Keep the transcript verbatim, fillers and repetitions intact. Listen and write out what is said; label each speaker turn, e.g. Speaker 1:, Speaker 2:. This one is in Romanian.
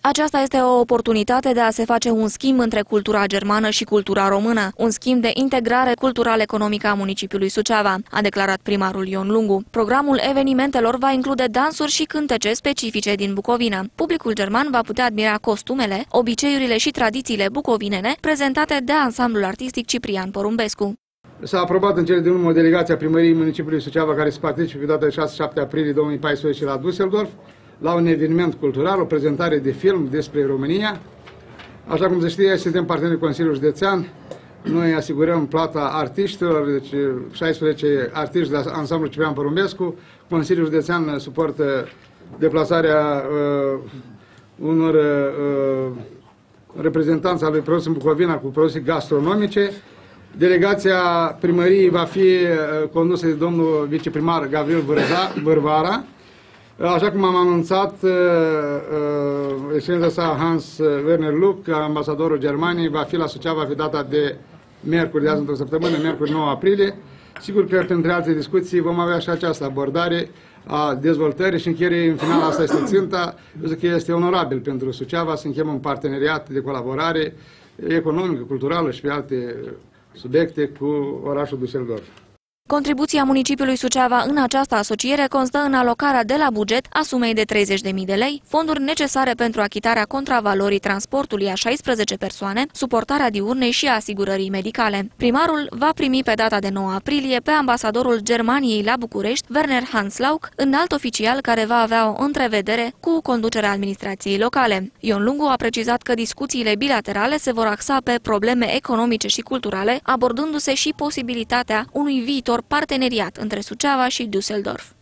Speaker 1: Aceasta este o oportunitate de a se face un schimb între cultura germană și cultura română, un schimb de integrare cultural-economică a municipiului Suceava, a declarat primarul Ion Lungu. Programul evenimentelor va include dansuri și cântece specifice din Bucovina. Publicul german va putea admira costumele, obiceiurile și tradițiile bucovinene prezentate de ansamblul artistic Ciprian Porumbescu.
Speaker 2: S-a aprobat în cele din urmă delegația primăriei municipiului Suceava care se participe pe data de șase șapte aprilie două mii paisprezece la Düsseldorf la un eveniment cultural, o prezentare de film despre România. Așa cum se știe, suntem parteneri Consiliului Județean. Noi asigurăm plata artiștilor, deci șaisprezece artiști de ansamblu Ciprian Porumbescu. Consiliul Județean suportă deplasarea uh, unor uh, reprezentanți al lui produs în Bucovina cu produse gastronomice. Delegația primăriei va fi uh, condusă de domnul viceprimar Gavril Vârvara. Așa cum am anunțat, uh, uh, excelența sa Hans Werner Luck, ambasadorul Germaniei, va fi la Suceava pe data de miercuri, de azi într-o săptămână, miercuri nouă aprilie. Sigur că, printre alte discuții, vom avea și această abordare a dezvoltării și încheierii, în final, asta este ținta. Eu zic că este onorabil pentru Suceava să încheiem un parteneriat de colaborare economică, culturală și pe alte subiecte cu orașul Düsseldorf.
Speaker 1: Contribuția municipiului Suceava în această asociere constă în alocarea de la buget a sumei de treizeci de mii de lei, fonduri necesare pentru achitarea contravalorii transportului a șaisprezece persoane, suportarea diurnei și asigurării medicale. Primarul va primi pe data de nouă aprilie pe ambasadorul Germaniei la București, Werner Hanslauch, înalt oficial care va avea o întrevedere cu conducerea administrației locale. Ion Lungu a precizat că discuțiile bilaterale se vor axa pe probleme economice și culturale, abordându-se și posibilitatea unui viitor parteneriat între Suceava și Düsseldorf.